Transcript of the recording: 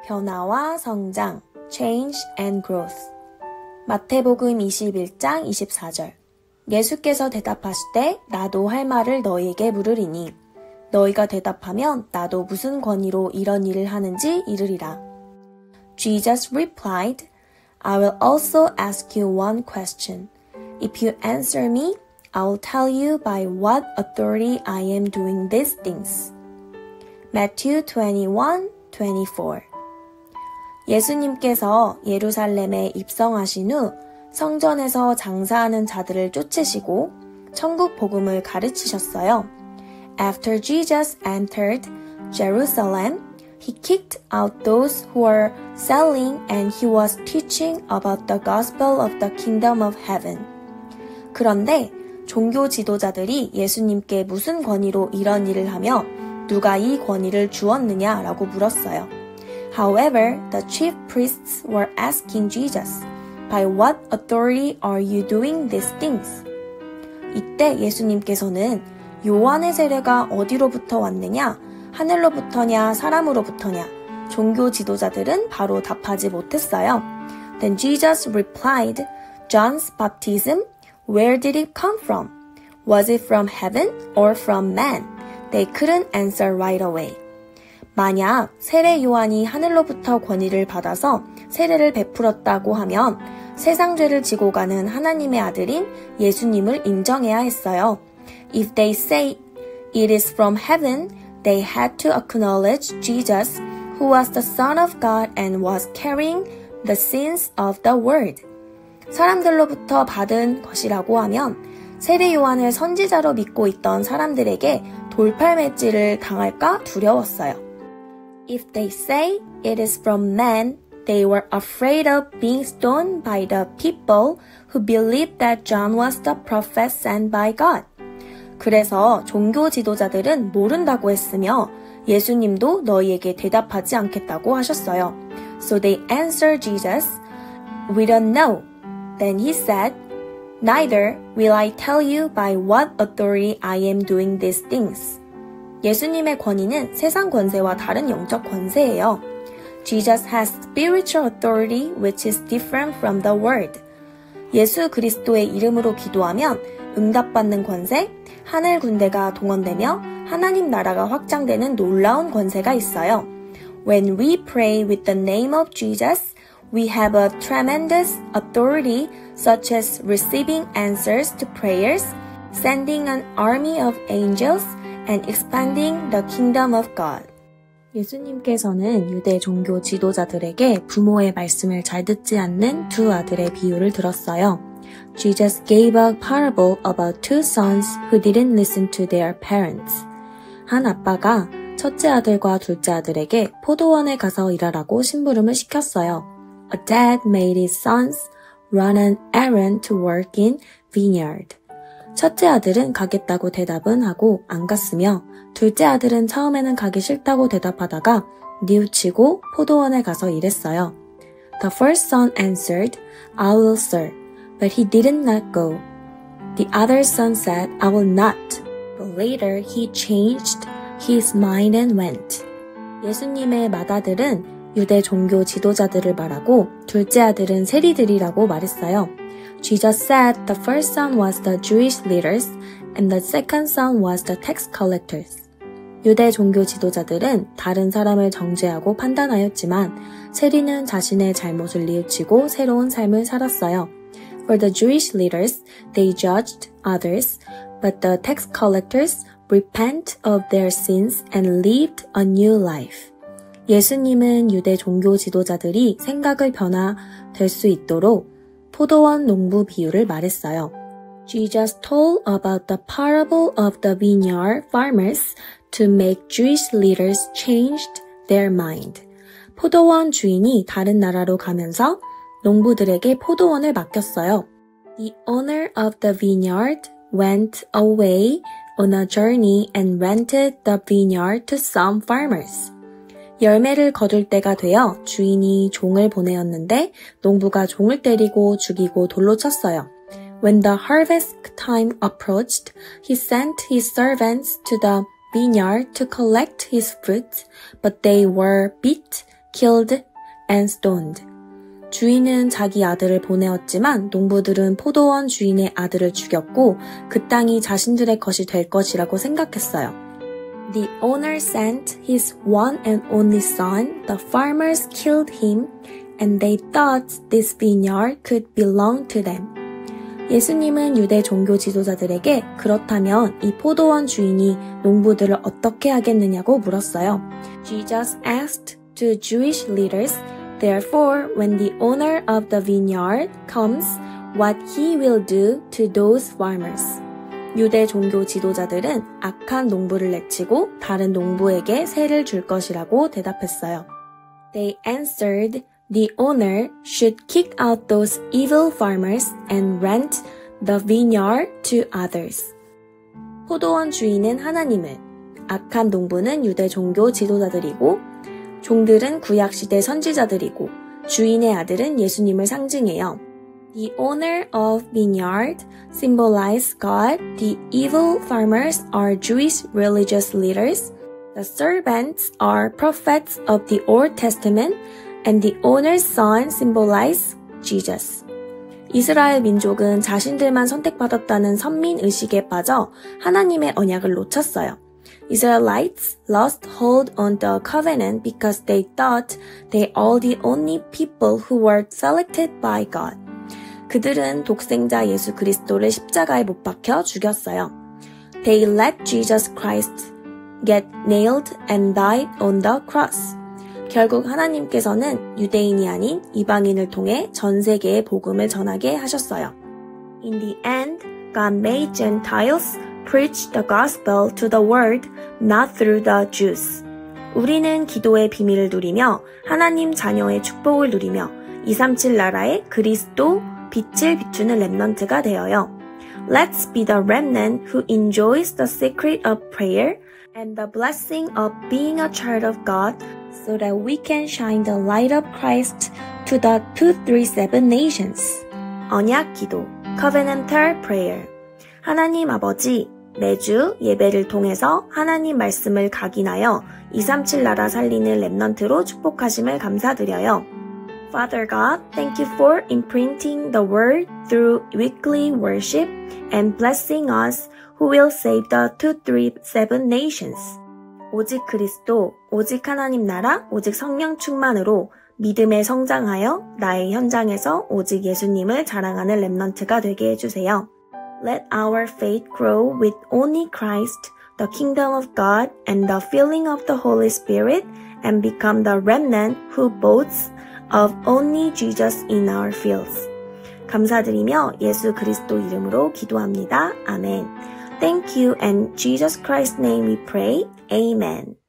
변화와 성장, change and growth. 마태복음 21장 24절. 예수께서 대답하시되 나도 할 말을 너희에게 물으리니 너희가 대답하면 나도 무슨 권위로 이런 일을 하는지 이르리라. Jesus replied, I will also ask you one question. If you answer me, I will tell you by what authority I am doing these things. Matthew 21:24. 예수님께서 예루살렘에 입성하신 후 성전에서 장사하는 자들을 쫓으시고 천국 복음을 가르치셨어요. After Jesus entered Jerusalem, he kicked out those who were selling and he was teaching about the gospel of the kingdom of heaven. 그런데 종교 지도자들이 예수님께 무슨 권위로 이런 일을 하며 누가 이 권위를 주었느냐라고 물었어요. However, the chief priests were asking Jesus, By what authority are you doing these things? 이때 예수님께서는 요한의 세례가 어디로부터 왔느냐, 하늘로부터냐, 사람으로부터냐, 종교 지도자들은 바로 답하지 못했어요. Then Jesus replied, John's baptism, where did it come from? Was it from heaven or from man? They couldn't answer right away. 만약 세례 요한이 하늘로부터 권위를 받아서 세례를 베풀었다고 하면 세상 죄를 지고 가는 하나님의 아들인 예수님을 인정해야 했어요. If they say it is from heaven, they had to acknowledge Jesus, who was the Son of God and was carrying the sins of the world. 사람들로부터 받은 것이라고 하면 세례 요한을 선지자로 믿고 있던 사람들에게 돌팔매질을 당할까 두려웠어요. If they say it is from man, they were afraid of being stoned by the people who believed that John was the prophet sent by God. 그래서 종교 지도자들은 모른다고 했으며 예수님도 너희에게 대답하지 않겠다고 하셨어요. So they answered Jesus, We don't know. Then he said, Neither will I tell you by what authority I am doing these things. 예수님의 권위는 세상 권세와 다른 영적 권세예요. Jesus has spiritual authority which is different from the world. 예수 그리스도의 이름으로 기도하면 응답받는 권세, 하늘 군대가 동원되며 하나님 나라가 확장되는 놀라운 권세가 있어요. When we pray with the name of Jesus, we have a tremendous authority such as receiving answers to prayers, sending an army of angels, and expanding the kingdom of God. 예수님께서는 유대 종교 지도자들에게 부모의 말씀을 잘 듣지 않는 두 아들의 비유를 들었어요. Jesus gave a parable about two sons who didn't listen to their parents. 한 아빠가 첫째 아들과 둘째 아들에게 포도원에 가서 일하라고 심부름을 시켰어요. A dad made his sons run an errand to work in vineyard. 첫째 아들은 가겠다고 대답은 하고 안 갔으며 둘째 아들은 처음에는 가기 싫다고 대답하다가 뉘우치고 포도원에 가서 일했어요. The first son answered, I will, sir, but he did not go. The other son said, I will not. But later he changed his mind and went. 예수님의 맏아들은 유대 종교 지도자들을 말하고 둘째 아들은 세리들이라고 말했어요. Jesus said the first son was the Jewish leaders and the second son was the tax collectors. 유대 종교 지도자들은 다른 사람을 정죄하고 판단하였지만 세리는 자신의 잘못을 뉘우치고 새로운 삶을 살았어요. For the Jewish leaders, they judged others, but the tax collectors repent of their sins and lived a new life. 예수님은 유대 종교 지도자들이 생각을 변화될 수 있도록 포도원 농부 비유를 말했어요. Jesus told about the parable of the vineyard farmers to make Jewish leaders changed their mind. 포도원 주인이 다른 나라로 가면서 농부들에게 포도원을 맡겼어요. The owner of the vineyard went away on a journey and rented the vineyard to some farmers. 열매를 거둘 때가 되어 주인이 종을 보내었는데 농부가 종을 때리고 죽이고 돌로 쳤어요. When the harvest time approached, he sent his servants to the vineyard to collect his fruit, but they were beat killed and stoned. 주인은 자기 아들을 보내었지만 농부들은 포도원 주인의 아들을 죽였고 그 땅이 자신들의 것이 될 것이라고 생각했어요. The owner sent his one and only son. The farmers killed him and they thought this vineyard could belong to them. 예수님은 유대 종교 지도자들에게 그렇다면 이 포도원 주인이 농부들을 어떻게 하겠느냐고 물었어요. Jesus asked the Jewish leaders, therefore, when the owner of the vineyard comes, what he will do to those farmers. 유대 종교 지도자들은 악한 농부를 내치고 다른 농부에게 세를 줄 것이라고 대답했어요. They answered, the owner should kick out those evil farmers and rent the vineyard to others. 포도원 주인은 하나님을, 악한 농부는 유대 종교 지도자들이고 종들은 구약시대 선지자들이고 주인의 아들은 예수님을 상징해요. The owner of vineyard symbolizes God. The evil farmers are Jewish religious leaders. The servants are prophets of the Old Testament. And the owner's son symbolizes Jesus. 이스라엘 민족은 자신들만 선택받았다는 선민의식에 빠져 하나님의 언약을 놓쳤어요. Israelites lost hold on the covenant because they thought they are the only people who were selected by God. 그들은 독생자 예수 그리스도를 십자가에 못 박혀 죽였어요. They let Jesus Christ get nailed and died on the cross. 결국 하나님께서는 유대인이 아닌 이방인을 통해 전 세계에 복음을 전하게 하셨어요. In the end, God made Gentiles preach the gospel to the world, not through the Jews. 우리는 기도의 비밀을 누리며 하나님 자녀의 축복을 누리며 237 나라의 그리스도 빛을 비추는 렘넌트가 되어요. Let's be the remnant who enjoys the secret of prayer and the blessing of being a child of God so that we can shine the light of Christ to the 237 nations. 언약 기도, covenantal prayer. 하나님 아버지, 매주 예배를 통해서 하나님 말씀을 각인하여 237 나라 살리는 렘넌트로 축복하심을 감사드려요. Father God, thank you for imprinting the word through weekly worship and blessing us who will save the 237 nations. 오직 그리스도, 오직 하나님 나라, 오직 성령 충만으로 믿음에 성장하여 나의 현장에서 오직 예수님을 자랑하는 렘넌트가 되게 해주세요. Let our faith grow with only Christ, the kingdom of God, and the filling of the Holy Spirit, and become the remnant who boasts of only Jesus in our fields. 감사드리며 예수 그리스도 이름으로 기도합니다. 아멘. Thank you and Jesus Christ's name we pray. Amen.